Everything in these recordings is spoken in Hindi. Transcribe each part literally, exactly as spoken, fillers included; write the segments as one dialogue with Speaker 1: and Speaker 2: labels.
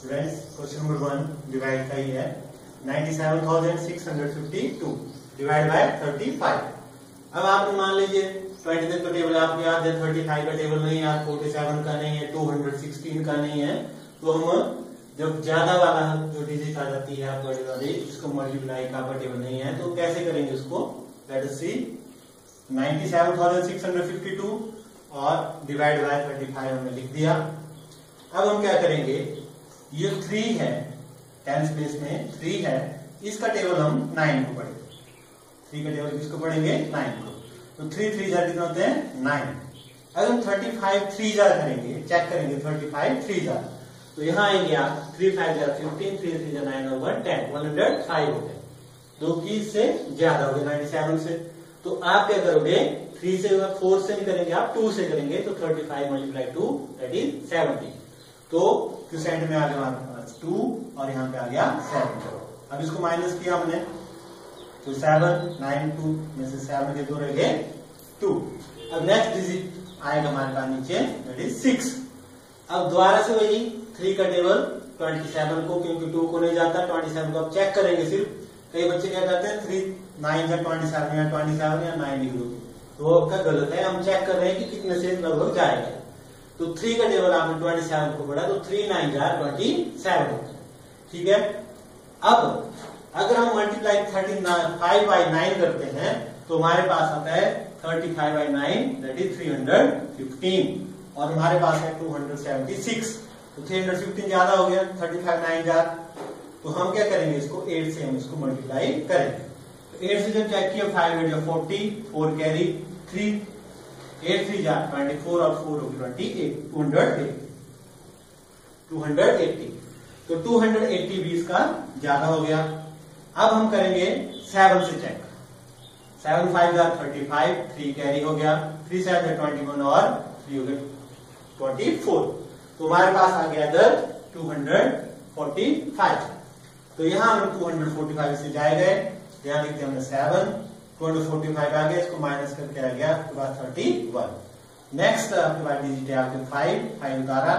Speaker 1: Students question number one divide का ही है ninety seven thousand six hundred fifty two divide by thirty five. अब आपने मान लीजिए ट्वेंटी तक का टेबल आपको याद है, थर्टी फाइव का टेबल नहीं याद, फोर्टी सेवन का नहीं है, टू हंड्रेड सिक्सटीन का नहीं है। तो हम जब ज्यादा वाला जो डिजिट आ जाती है आप बड़ी वाली इसको मल्टीप्लाई का टेबल नहीं है तो कैसे करेंगे उसको। Let us see ninety seven thousand six hundred fifty two और डिवाइड बाय थर्टी फाइव हमने लिख दिया। अब हम क्या करेंगे, ये थ्री है, टेंस प्लेस में थ्री है, इसका टेबल हम नाइन को पढ़ेंगे। थ्री का टेबल किसको पढ़ेंगे, नाइन को। तो थ्री थ्री जार कितने होते हैं, नाइन। अगर हम थर्टी फाइव थ्री जार करेंगे, चेक करेंगे थर्टी फाइव थ्री जार, तो यहाँ आएंगे आप थ्री फाइव जार फिफ्टीन, थ्री थ्री जार नाइन और one ten, one hundred five हो गए। दो की से ज्यादा हो गए नाइन्टी सेवन से। तो आप क्या करोगे, थ्री से फोर से नहीं करेंगे, आप टू से करेंगे। तो thirty five multiply two that is seventy. तो क्यूसेंट में आ गया हमारे पास टू और यहाँ पे आ गया सेवन। अब इसको माइनस किया हमने तो सेवन, नाइन, टू में से सेवन के दो रह गए टू। अब नेक्स्ट डिजिट आएगा हमारे पास नीचे दैट इज सिक्स। अब दोबारा से वही थ्री का टेबल ट्वेंटी सेवन को, क्योंकि टू को नहीं जाता, ट्वेंटी सेवन को अब चेक करेंगे सिर्फ। कई बच्चे क्या करते हैं थ्री नाइन या ट्वेंटी सेवन या ट्वेंटी सेवन या नाइन लिख दो, तो वो आपका गलत है। हम चेक कर रहे हैं कि कितने से लगभग जाएगा। तो थ्री का टेबल आपने ट्वेंटी सेवन को पढ़ा तो थ्री नाइन जार ट्वेंटी सेवन होता है, ठीक है। अब अगर हम multiply thirty five by nine करते हैं तो हमारे पास आता है thirty five by nine that is three hundred fifteen और हमारे पास है टू हंड्रेड सेवेंटी सिक्स। तो थ्री हंड्रेड फिफ्टीन ज्यादा हो गया, थर्टी फाइव नाइन जार। तो हम क्या करेंगे, इसको एट से हम इसको मल्टीप्लाई करेंगे। तो एट से जब चेक किया five eight forty, four carry three, eight three जार ट्वेंटी फोर और फोर होगी twenty eight, two hundred eighty, two hundred eighty. तो टू हंड्रेड एटी भी इसका ज्यादा हो गया। अब हम करेंगे सेवन से चेक। सेवन फाइव जार थर्टी फाइव, थ्री कैरी हो गया, थ्री सेवन ट्वेंटी वन और थ्री हो गया ट्वेंटी फोर। तो हमारे पास आ गया इधर टू हंड्रेड फोर्टी फाइव। तो यहां हम टू हंड्रेड फोर्टी फाइव से जाए गए, यहां लिखते हमने seven, two hundred forty five आ गया, इसको माइनस करके आ गया आपके पास थर्टी वन। नेक्स्ट आपके पास डिजिट है आपके फाइव, फाइव उतारा।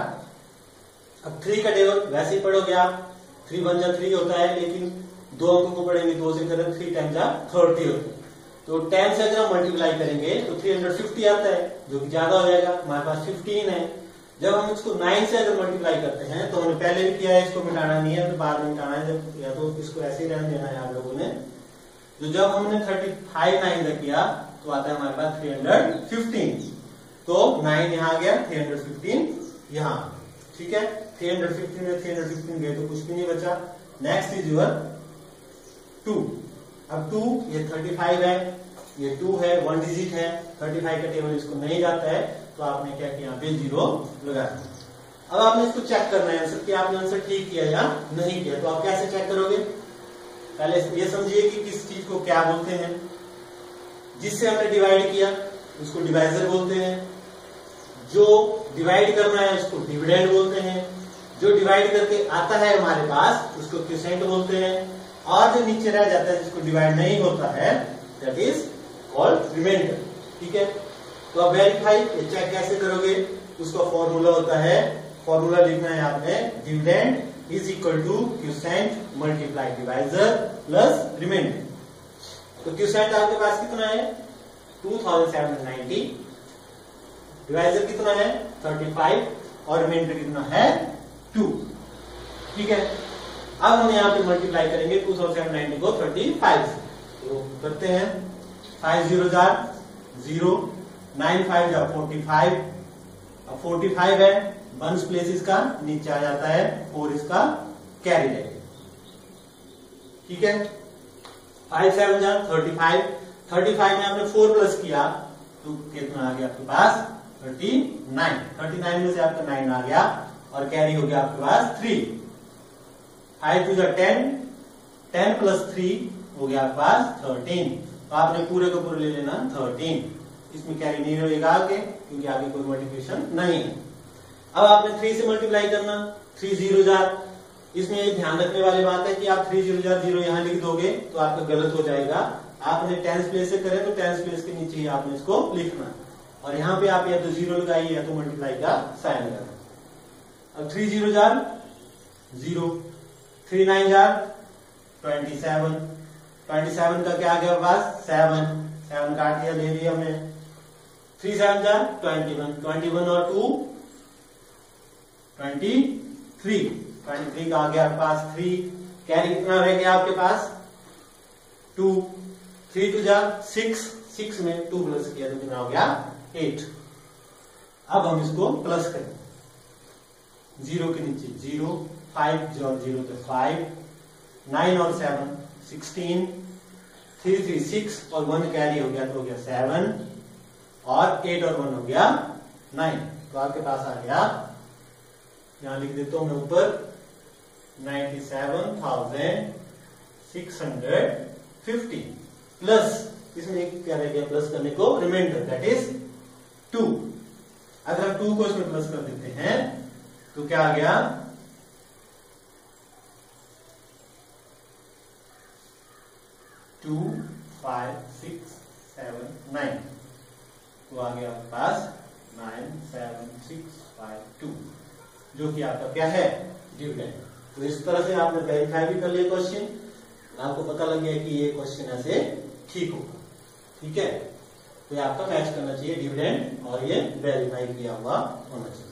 Speaker 1: अब थ्री का टेबल वैसे ही पढ़ोगे आप, थ्री वन जा थ्री होता है, लेकिन दो अंकों को पढ़ेंगे, दो से करें थ्री टाइम जा थर्टी होता है। तो टेन से अगर हम मल्टीप्लाई करेंगे तो थ्री हंड्रेड फिफ्टी आता है, जो कि ज्यादा हो जाएगा। हमारे पास फिफ्टीन है। जब हम इसको नाइन से अगर मल्टीप्लाई करते हैं तो हमने पहले भी किया है, इसको मिटाना नहीं है, तो बाद में मिटाना है, या तो इसको ऐसे ही रहने देना है आप लोगों ने। तो जब हमने थर्टी फाइव नाइन का किया तो आता है हमारे पास थ्री हंड्रेड फिफ्टीन। तो नाइन यहाँ आ गया, थ्री हंड्रेड फिफ्टीन यहाँ, ठीक है। थ्री हंड्रेड फिफ्टीन में थ्री हंड्रेड फिफ्टीन गए तो कुछ भी नहीं बचा। Next is your two. अब टू ये थर्टी फाइव है, ये टू है, वन डिजिट है, थर्टी फाइव का टेबल इसको नहीं जाता है, तो आपने क्या किया, यहाँ पे जीरो लगा दिया। अब आपने इसको चेक करना है आंसर कि आपने आंसर ठीक किया या नहीं किया। तो आप कैसे चेक करोगे, पहले ये समझिए कि किस चीज को क्या बोलते हैं। जिससे हमने डिवाइड किया उसको डिवाइजर बोलते हैं, जो डिवाइड करना है उसको डिविडेंड बोलते हैं, जो डिवाइड करके आता है हमारे पास उसको क्वोशिएंट बोलते हैं, और जो नीचे रह जाता है जिसको डिवाइड नहीं होता है दैट इज कॉल्ड रिमाइंडर, ठीक है। तो अब वेरीफाई ये चेक कैसे करोगे, उसका फॉर्मूला होता है, फॉर्मूला लिखना है आपने, dividend is equal to quotient multiply divisor plus remainder. तो क्वोशिएंट आपके पास कितना है, two thousand seven hundred ninety, divisor कितना है थर्टी फाइव और रिमाइंडर कितना है टू, ठीक है। अब हम यहाँ पे मल्टीप्लाई करेंगे two thousand seven hundred ninety को थर्टी फाइव से। तो करते हैं, फाइव जीरो जार जीरो, नाइन फाइव जा फोर्टी फाइव, अब फोर्टी फाइव है, वंस प्लेस इसका नीचे आ जाता है, फोर इसका कैरी है, ठीक है। फाइव सेवन जा थर्टी फाइव, थर्टी फाइव में आपने फोर प्लस किया तो कितना आ गया आपके पास थर्टी नाइन, थर्टी नाइन में से आपका नाइन आ गया और कैरी हो गया आपके पास थ्री। फाइव टू जा टेन, टेन प्लस थ्री हो गया आपके पास थर्टीन। तो आपने पूरे को पूरे ले लेना थर्टीन, इसमें कैरी नहीं रहेगा आगे क्योंकि आगे कोई मल्टीप्लिकेशन नहीं है। अब आपने थ्री से मल्टीप्लाई करना, थ्री जीरो जार, इसमें ये ध्यान रखने वाली बात है कि आप थ्री जीरो जार जीरो यहाँ लिख दोगे तो आपका गलत हो जाएगा। आपने टेंस प्लेस से करें तो टेंस प्लेस के नीचे ही आपने इसको लिखना, और यहाँ पे आप या तो जीरो लगाइए या तो मल्टीप्लाई का साइन लगाना। अब थ्री जीरो जार जीरो, थ्री नाइन जार ट्वेंटी सेवन, ट्वेंटी सेवन का क्या आ गया पास सेवन, सेवन काट दिया, ले लिया हमने, थ्री सेवन जार ट्वेंटी वन, ट्वेंटी वन और two twenty three, twenty three का आ गया आपके पास थ्री, कैरी कितना रह गया आपके पास टू, थ्री टू जार सिक्स, सिक्स में टू प्लस किया तो कितना हो गया एट। अब हम इसको प्लस करें, जीरो के नीचे जीरो, फाइव और जीरो तो फाइव, नाइन और seven sixteen, three three six और वन कैरी हो गया तो हो गया सेवन, और एट और वन हो गया नाइन। तो आपके पास आ गया, यहां लिख देता हूं मैं ऊपर, ninety seven thousand six hundred fifty plus, इसमें क्या रह गया प्लस करने को, रिमाइंडर दैट इज टू। अगर हम टू को इसमें प्लस कर देते हैं तो क्या आ गया, two five six seven nine, तो आ गया आपके पास nine seven six five two, जो कि आपका क्या है डिविडेंड। तो इस तरह से आपने वेरीफाई भी कर लिया क्वेश्चन, आपको पता लग गया कि ये क्वेश्चन ऐसे ठीक होगा, ठीक है। तो ये आपका मैच करना चाहिए डिविडेंड और ये वेरीफाई किया हुआ होना चाहिए।